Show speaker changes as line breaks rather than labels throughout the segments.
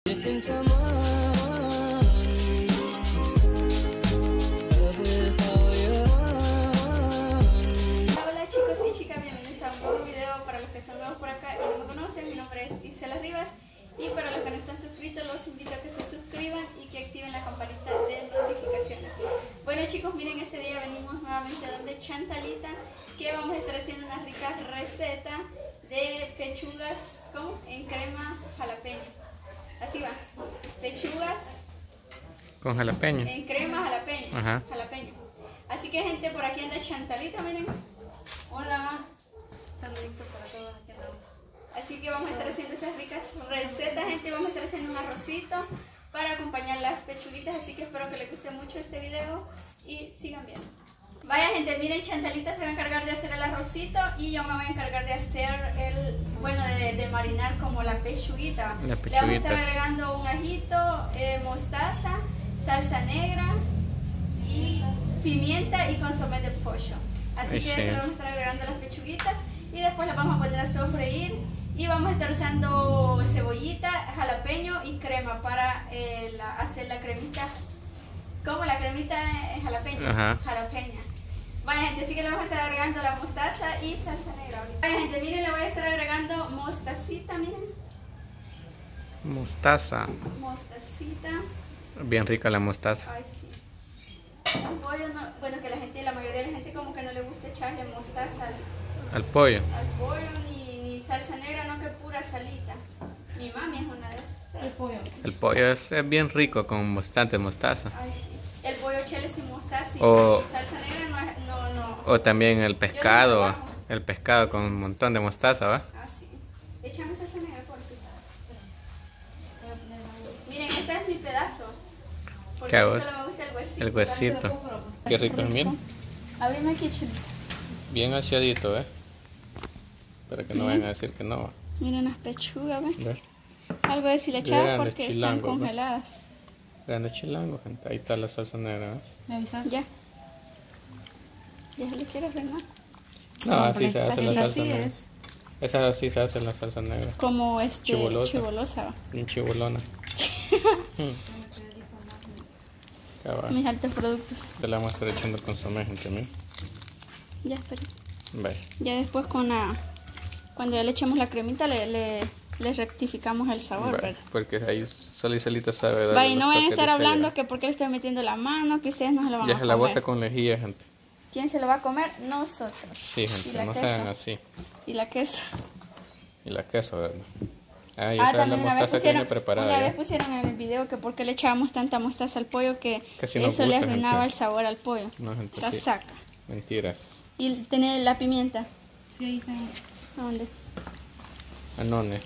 chicos y chicas, bienvenidos a un nuevo video. Para los que son nuevos por acá y no me conocen, mi nombre es Isela Rivas. Y para los que no están suscritos, los invito a que se suscriban y que activen la campanita de notificaciones. Bueno chicos, miren, este día venimos nuevamente donde Chantalita, que vamos a estar haciendo una rica receta de pechugas en crema jalapeño. Así va, pechugas
con jalapeño.
En crema jalapeño.
Ajá.
Jalapeño. Así que gente, por aquí anda Chantalita, miren. Hola. Saludito para todos, aquí andamos. Así que vamos a estar haciendo esas ricas recetas, gente. Vamos a estar haciendo un arrocito para acompañar las pechuguitas. Así que espero que les guste mucho este video y sigan viendo. Vaya gente, miren, Chantalita se va a encargar de hacer el arrocito y yo me voy a encargar de hacer de marinar como la pechuguita. Le vamos a estar agregando un ajito, mostaza, salsa negra y pimienta y consomé de pollo. Así que eso lo vamos a estar agregando a las pechuguitas y después las vamos a poner a sofreír y vamos a estar usando cebollita, jalapeño y crema para hacer la cremita, como la cremita jalapeña. Vaya gente, así que le vamos a estar agregando la mostaza y salsa negra. Vaya gente, miren, le voy a estar agregando mostacita, miren.
Mostaza.
Mostacita. Bien
rica la mostaza.
Ay, sí. El pollo no, bueno, que la mayoría de la gente como que no le gusta echarle mostaza
al pollo.
Al pollo ni salsa negra, no, que pura salita. Mi mami es una de esas.
El pollo es bien rico con bastante mostaza.
Ay, sí. El pollo chile sin mostaza y salsa negra no.
O también el pescado. El pescado con un montón de mostaza, ¿va?
Ah, sí. Échame salsa negra por pisar. Miren, este es mi pedazo. Porque a mí solo me gusta el huesito.
El huesito. Qué rico, miren.
Abrime aquí, chulita.
Bien aseadito, ¿eh? Para que no vayan a decir que no.
Miren las pechugas, ¿ves? Algo deshilachado porque están congeladas.
Grande chilango, gente. Ahí está la salsa negra, ¿eh?
¿Me avisas? Ya. ¿Ya se le quieres ver más?
No, así se hace la salsa negra. Esa así se hace la salsa negra.
Como chibolosa, ¿va?
Bien chibolona.
Mis altos productos.
Te la vamos a estar echando el consomé, gente, ¿no?
Ya, espera.
Vale.
Ya después cuando ya le echemos la cremita le rectificamos el sabor,
vale, ¿verdad? Porque ahí solita sabe dar.
Vaya, no van a estar hablando que porque le estoy metiendo la mano, que ustedes no se lo van a comer.
Ya se la bota con lejía, gente.
¿Quién se lo va a comer? Nosotros.
Sí, gente, no sean así.
Y la queso.
Y la queso, ¿verdad?
También una vez pusieron en el video que porque le echábamos tanta mostaza al pollo que si eso le arruinaba el sabor al pollo.
No, gente,
la saca.
Mentiras.
¿Y tiene la pimienta?
Sí, ahí está.
¿Dónde?
Anone.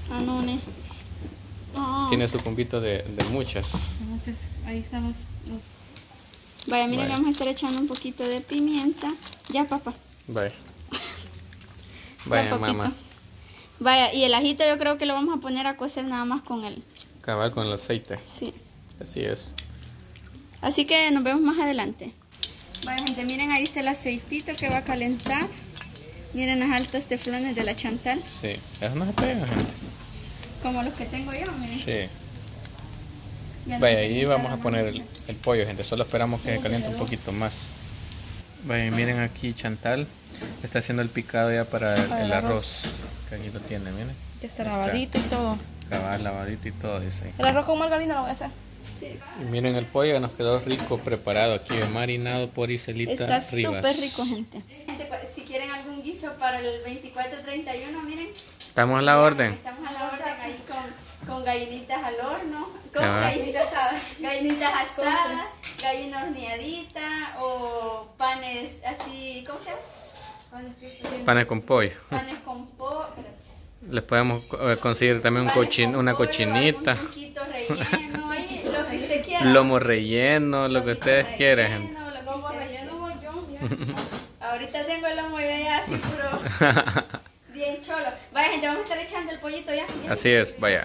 Oh.
Tiene su puntito de muchas.
Ahí están los...
Vaya, miren, le vamos a estar echando un poquito de pimienta. Ya, papá.
Vaya. Vaya, mamá.
Vaya, y el ajito yo creo que lo vamos a poner a cocer nada más con el...
Cabal con el aceite.
Sí.
Así es.
Así que nos vemos más adelante. Vaya gente, miren, ahí está el aceitito que va a calentar. Miren las altas teflones de la Chantal.
Sí, eso no se pega, gente.
Como los que tengo yo, miren.
Sí. Vaya, ahí vamos a poner el pollo, gente. Solo esperamos que se caliente un poquito más. Vaya, miren aquí Chantal está haciendo el picado ya para el arroz. Que aquí lo tiene, miren.
Ya está lavadito y todo.
Cabal, lavadito y todo, dice ahí.
El arroz con margarina lo voy a hacer.
Sí.
Y miren el pollo, nos quedó rico preparado aquí, marinado por Iselita Rivas.
Está súper rico, gente. Si quieren algún guiso para el 24-31, miren.
Estamos a la orden.
Estamos a la orden ahí con gallinitas al horno, con gallinitas asadas, gallina horneadita o panes así, ¿cómo se llama?
Panes con pollo.
Panes con pollo.
Les podemos conseguir también una cochinita.
Un poquito relleno, ahí, lo que usted quiera.
Lomo relleno, lo que ustedes quieran, gente.
Lomo relleno voy yo. Ahorita tengo el lomo ya así puro. Bien cholo. Vaya gente, vamos a estar echando el pollito ya. Miren.
Así es, vaya.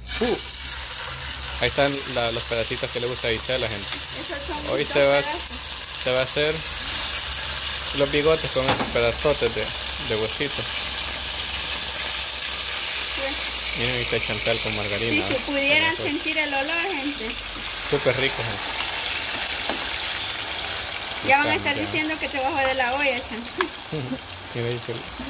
Ahí están los pedacitos que le gusta a Isela, gente. Hoy se va a hacer los bigotes con esos pedazotes de huesito. Miren, ahí está Chantal con margarina.
Si pudieran sentir el olor, gente.
Súper rico, gente.
Ya van a estar diciendo que te bajo de la olla, Chantal.
Mira ahí,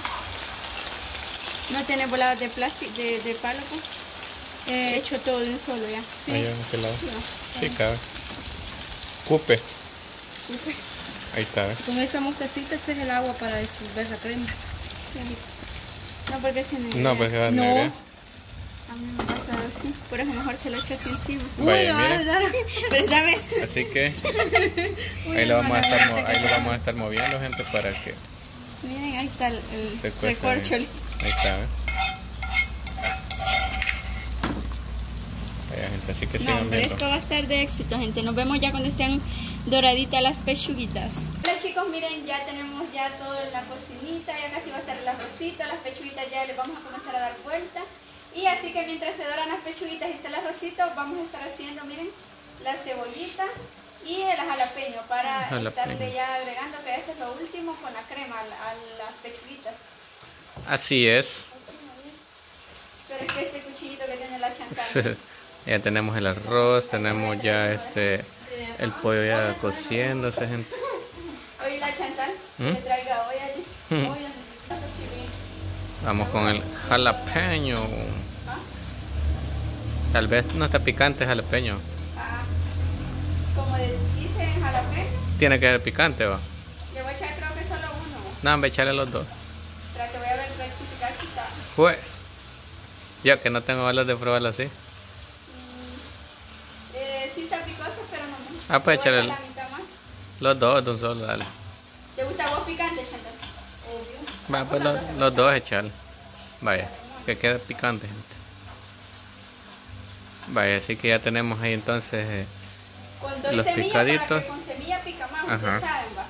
No tiene voladas de plástico, de palo, pues. He hecho todo de un solo ya.
Sí. Allá en aquel lado.
Sí,
Sí, cabe. Cupe.
Cupe.
Ahí está, ¿ves?
Con esta mostacita este es el agua para disolver la crema.
Sí. No, porque se negra.
No, pues se va a
No.
negar.
A mí me ha pasado así. Por eso mejor se lo echo así encima.
Vaya,
Uy,
mira.
Pero sabes,
Así que ahí lo vamos a estar moviendo, gente, para que
miren, ahí está el
se cueza bien.
recorcholis.
Ahí está, ¿ves? Vaya, gente, así que
No,
sigan
pero
viendo.
esto va a estar de éxito, gente. Nos vemos ya cuando estén doraditas las pechuguitas. Hola chicos, miren, ya tenemos ya todo en la cocinita. Ya casi va a estar el arrocito. Las pechuguitas ya les vamos a comenzar a dar vuelta. Y así que mientras se doran las pechuguitas y está el arrocito, vamos a estar haciendo, miren, la cebollita y el jalapeño para estarle ya agregando, que eso es lo último, con la crema a las pechuguitas.
Así es.
Pero es que este cuchillito que tiene la Chantal.
Ya tenemos el arroz, tenemos ya el pollo ya cociéndose, gente.
Oye, la Chantal, que le traiga olla, dice, olla necesita chile.
Vamos con el jalapeño. Tal vez no está picante jalapeño.
Como dicen jalapeño,
Tiene que ser picante, va.
le voy a echar creo que solo uno.
No, hombre, echarle los dos.
Para que voy a rectificar si está.
Fue. Yo que no tengo balas de probarlo así.
Sí está picoso, pero no mucho.
Ah, pues
Le voy a
echarle
echar la mitad más.
los dos de un solo, dale.
¿Te gusta a vos picante, Chantal? Obvio.
Va, pues los dos echarle. Vaya, que quede picante, gente. Vaya, así que ya tenemos ahí entonces
Cuando hay
los
semilla,
picaditos.
para que con semilla pica más,
Ajá.
ustedes saben, va.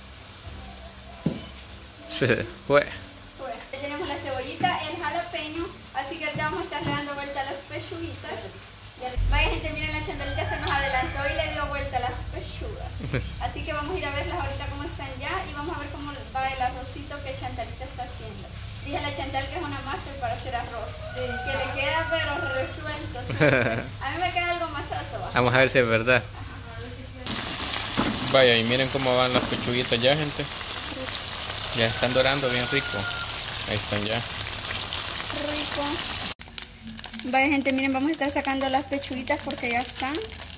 Miren.
Fue.
Pues, ya tenemos la cebollita, el jalapeño, así que ahorita vamos a estarle dando vuelta a las pechuguitas. Vaya gente, miren, la Chantalita se nos adelantó y le dio vuelta a las pechugas. Así que vamos a ir a verlas ahorita cómo están ya y vamos a ver cómo va el arrocito que Chantalita está haciendo. Dije a la Chantal que es una máster para hacer arroz, que le queda pero resuelto siempre. A mí me queda algo masazo.
Vamos a ver si es verdad. Vaya, y miren cómo van las pechuguitas ya, gente. Ya están dorando bien rico. Ahí están ya.
Rico. Vaya gente, miren, vamos a estar sacando las pechuguitas porque ya están.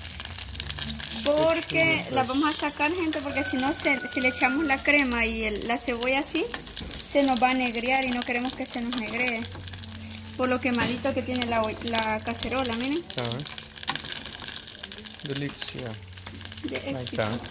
Porque las vamos a sacar, gente, porque si no, si le echamos la crema y la cebolla así, se nos va a negrear y no queremos que se nos negree. Por lo quemadito que tiene la cacerola, miren.
Delicia.
De
Ahí
éxito.
está.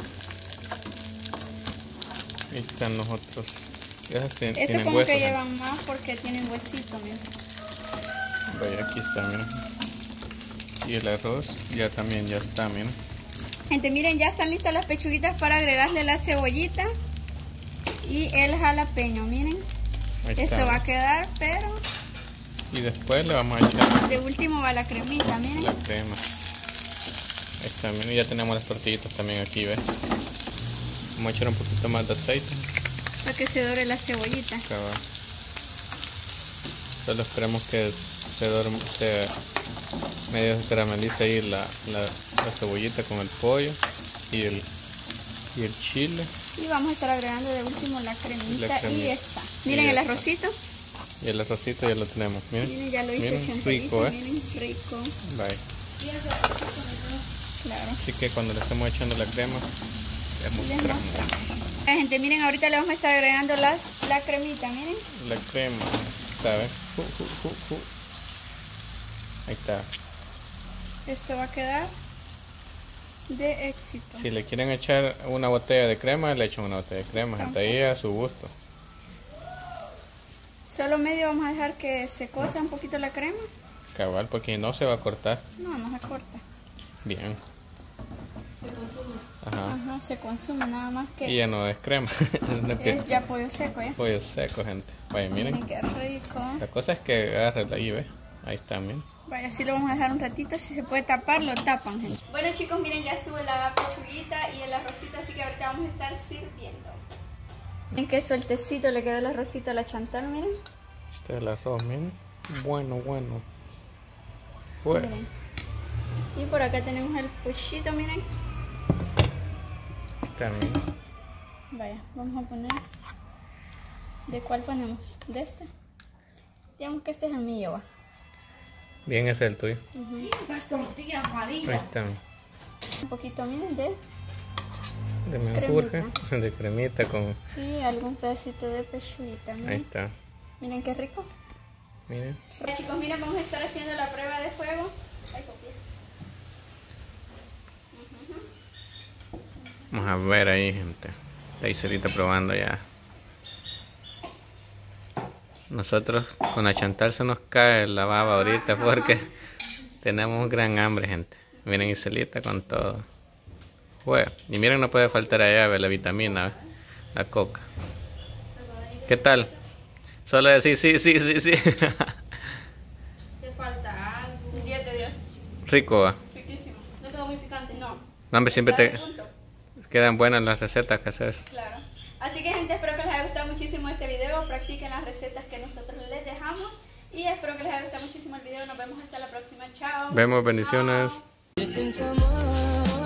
Ahí están los otros. Esas
Estos
tienen
como
huesos.
que llevan más porque tienen huesito, miren.
Vaya, aquí está, miren. Y el arroz ya también ya está, miren.
Gente, miren, ya están listas las pechuguitas para agregarle la cebollita y el jalapeño, miren.
Ahí
Esto
está.
va a quedar, pero
Y después le vamos a echar
de último va la cremita, miren.
la crema. Ahí está, miren, ya tenemos las tortillitas también aquí, ¿ves? Vamos a echar un poquito más de aceite.
Para que se dore la cebollita.
Cabal. Solo esperamos que se medio caramelice ahí la cebollita con el pollo y el chile.
Y vamos a estar agregando de último la cremita y
cremita.
esta. Miren
Y
el
ya
arrocito.
Y el arrocito ya lo tenemos, miren.
Miren, ya lo hice
Miren,
chantalito,
rico,
miren, rico.
Bye.
Claro.
Así que cuando le estemos echando la crema, les
Les
mostramos
mostramos. Gente, miren, ahorita le vamos a estar agregando la cremita, miren.
la crema, ¿sabes? Ahí está.
Esto va a quedar de éxito.
Si le quieren echar una botella de crema, le echan una botella de crema, gente, ahí a su gusto.
Solo medio vamos a dejar que se cosa un poquito la crema.
Cabal, porque no se va a cortar.
No se corta.
Bien. Ajá.
Ajá, se consume nada más que
Y ya no es crema. No que
es ya pollo seco, ¿ya?
pollo seco, gente. Vaya, miren.
Miren qué rico.
La cosa es que agarre ahí, ¿ves? Ahí está, miren.
Vaya, así lo vamos a dejar un ratito. Si se puede tapar, lo tapan, gente. Bueno, chicos, miren, ya estuvo la pechuguita y el arrocito, así que ahorita vamos a estar sirviendo. Miren qué sueltecito le quedó el arrocito a la Chantal, miren.
Este es el arroz, miren. Bueno.
Miren. Y por acá tenemos el puchito, miren.
Está bien.
Vaya, vamos a poner. ¿De cuál ponemos? ¿De este? Digamos que este es el mío, va.
Bien, ese es el tuyo.
Las tortillas
Ahí
amarillas.
está.
Un poquito, miren, de
menjurje, de cremita con...
y algún pedacito de pechuguita. Miren.
Ahí está.
Miren qué rico.
Miren.
Chicos, miren, vamos a estar haciendo la prueba de fuego. Ay, copié.
Vamos a ver ahí, gente. Está Iselita probando ya. Nosotros con la Chantal se nos cae la baba ahorita porque tenemos gran hambre, gente. Miren Iselita con todo. Juega. Y miren, no puede faltar allá la vitamina, la coca. ¿Qué tal? Solo decir sí.
Te falta algo. 10 de 10.
Rico, va.
Riquísimo. No quedó muy picante. No.
No, hombre, siempre
Está
te
de punto.
quedan buenas las recetas que haces.
Claro. Así que, gente, espero que les haya gustado muchísimo este video. Practiquen las recetas que nosotros les dejamos. Y espero que les haya gustado muchísimo el video. Nos vemos hasta la próxima. Chao.
Vemos, bendiciones.
Chao.